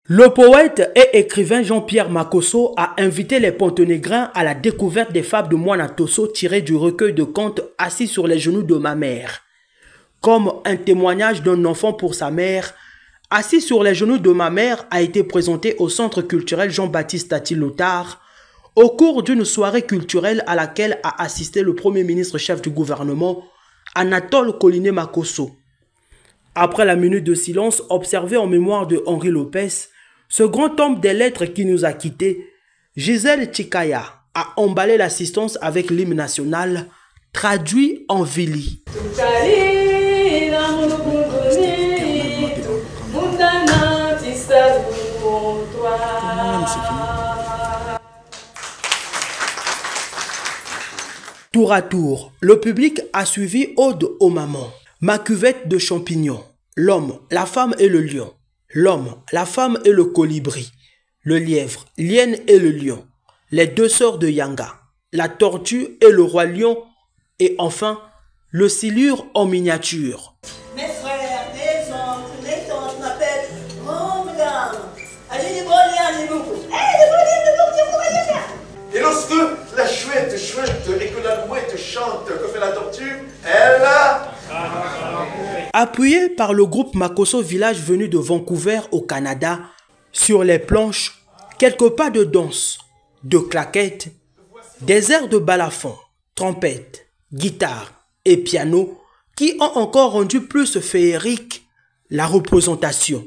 Le poète et écrivain Jean-Pierre Makosso a invité les Ponténégrins à la découverte des fables de Moana Tosso tirées du recueil de contes Assis sur les genoux de ma mère. Comme un témoignage d'un enfant pour sa mère, Assis sur les genoux de ma mère a été présenté au Centre culturel Jean-Baptiste Tati-Lothar au cours d'une soirée culturelle à laquelle a assisté le Premier ministre chef du gouvernement, Anatole Collinet Makosso. Après la minute de silence observée en mémoire de Henri Lopez, ce grand homme des lettres qui nous a quittés, Gisèle Tchikaya a emballé l'assistance avec l'hymne national, traduit en Vili. Tour à tour, le public a suivi Ode aux mamans, Ma cuvette de champignons, L'homme, la femme et le lion, L'homme, la femme et le colibri, Le lièvre, l'hyène et le lion, Les deux sœurs de Yanga, La tortue et le roi lion, et enfin, le silure en miniature. Mes frères, mes oncles, mes tantes m'appellent Grande Dame. Allez, les volets, allez, beaucoup. Et lorsque la chouette et que la mouette chante, que fait la tortue, elle a... Appuyé par le groupe Makosso Village venu de Vancouver au Canada, sur les planches, quelques pas de danse, de claquettes, des airs de balafon, trompette, guitare et piano qui ont encore rendu plus féerique la représentation.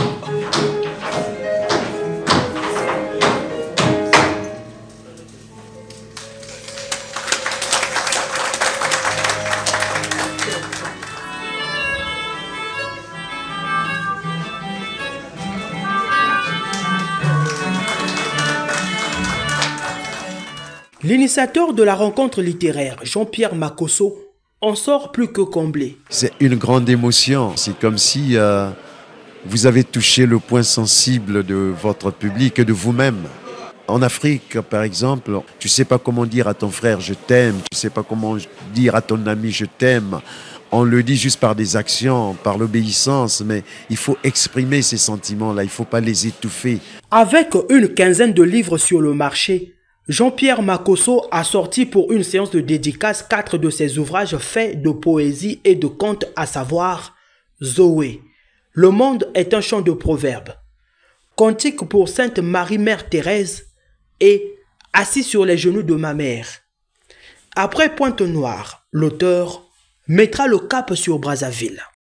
L'initiateur de la rencontre littéraire, Jean-Pierre Makosso, en sort plus que comblé. C'est une grande émotion. C'est comme si vous avez touché le point sensible de votre public et de vous-même. En Afrique, par exemple, tu ne sais pas comment dire à ton frère « je t'aime », tu ne sais pas comment dire à ton ami « je t'aime ». On le dit juste par des actions, par l'obéissance, mais il faut exprimer ces sentiments-là, il ne faut pas les étouffer. Avec une quinzaine de livres sur le marché, Jean-Pierre Makosso a sorti pour une séance de dédicace 4 de ses ouvrages faits de poésie et de contes, à savoir Zoé, Le monde est un chant de proverbes, Cantique pour Sainte Marie-Mère Thérèse et Assis sur les genoux de ma mère. Après Pointe-Noire, l'auteur mettra le cap sur Brazzaville.